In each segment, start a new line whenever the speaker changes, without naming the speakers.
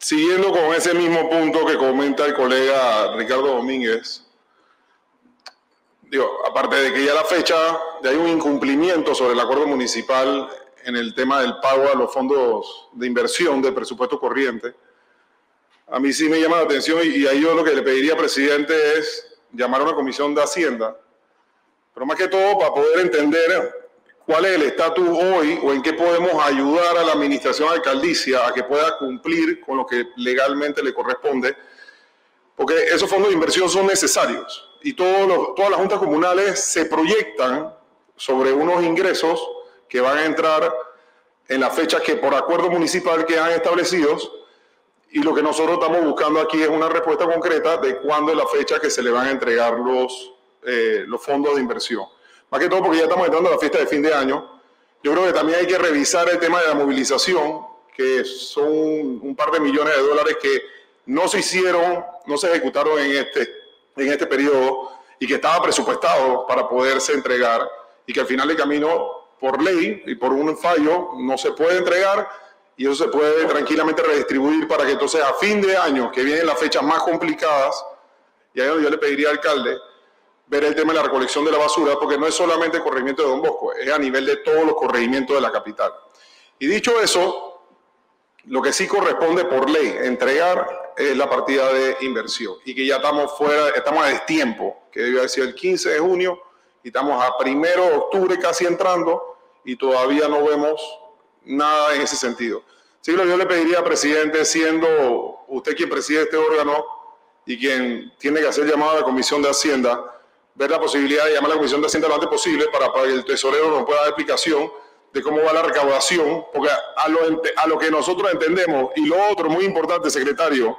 Siguiendo con ese mismo punto que comenta el colega Ricardo Domínguez, aparte de que ya la fecha, ya hay un incumplimiento sobre el acuerdo municipal en el tema del pago a los fondos de inversión del presupuesto corriente, a mí sí me llama la atención y ahí yo lo que le pediría al presidente es llamar a una comisión de Hacienda, pero más que todo para poder entender cuál es el estatus hoy o en qué podemos ayudar a la administración alcaldicia a que pueda cumplir con lo que legalmente le corresponde, porque esos fondos de inversión son necesarios y todas las juntas comunales se proyectan sobre unos ingresos que van a entrar en las fechas que por acuerdo municipal quedan establecidos, y lo que nosotros estamos buscando aquí es una respuesta concreta de cuándo es la fecha que se le van a entregar los fondos de inversión. Más que todo porque ya estamos entrando a la fiesta de fin de año. Yo creo que también hay que revisar el tema de la movilización, que son un par de millones de dólares que no se hicieron, no se ejecutaron en este periodo y que estaba presupuestado para poderse entregar y que al final del camino, por ley y por un fallo, no se puede entregar, y eso se puede tranquilamente redistribuir para que entonces a fin de año, que vienen las fechas más complicadas, y ahí donde yo le pediría al alcalde ver el tema de la recolección de la basura, porque no es solamente el corregimiento de Don Bosco, es a nivel de todos los corregimientos de la capital. Y dicho eso, lo que sí corresponde por ley entregar es la partida de inversión, y que ya estamos a destiempo, que debió haber sido el 15 de junio, y estamos a 1 de octubre casi entrando, y todavía no vemos nada en ese sentido. Sí, yo le pediría al presidente, siendo usted quien preside este órgano y quien tiene que hacer llamada a la Comisión de Hacienda, ver la posibilidad de llamar a la Comisión de Hacienda lo antes posible para que el tesorero nos pueda dar explicación de cómo va la recaudación, porque a lo que nosotros entendemos, y lo otro muy importante, secretario,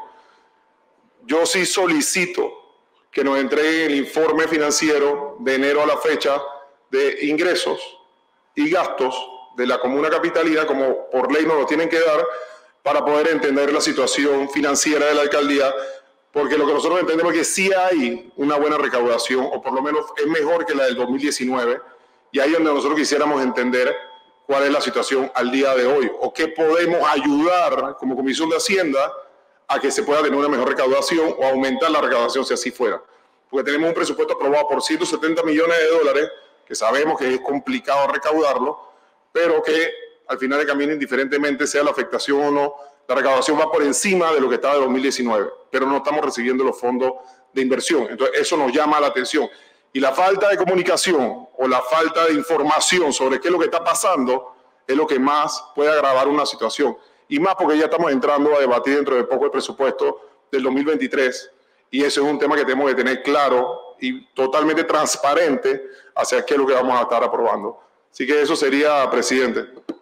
yo sí solicito que nos entreguen el informe financiero de enero a la fecha de ingresos y gastos de la comuna capitalina, como por ley nos lo tienen que dar, para poder entender la situación financiera de la alcaldía, porque lo que nosotros entendemos es que sí hay una buena recaudación, o por lo menos es mejor que la del 2019, y ahí es donde nosotros quisiéramos entender cuál es la situación al día de hoy, o qué podemos ayudar como Comisión de Hacienda a que se pueda tener una mejor recaudación o aumentar la recaudación si así fuera. Porque tenemos un presupuesto aprobado por 170 millones de dólares, que sabemos que es complicado recaudarlo, pero que al final del camino, indiferentemente sea la afectación o no, la recaudación va por encima de lo que estaba en 2019, pero no estamos recibiendo los fondos de inversión. Entonces, eso nos llama la atención. Y la falta de comunicación o la falta de información sobre qué es lo que está pasando es lo que más puede agravar una situación. Y más porque ya estamos entrando a debatir dentro de poco el presupuesto del 2023, y eso es un tema que tenemos que tener claro y totalmente transparente hacia qué es lo que vamos a estar aprobando. Así que eso sería, presidente.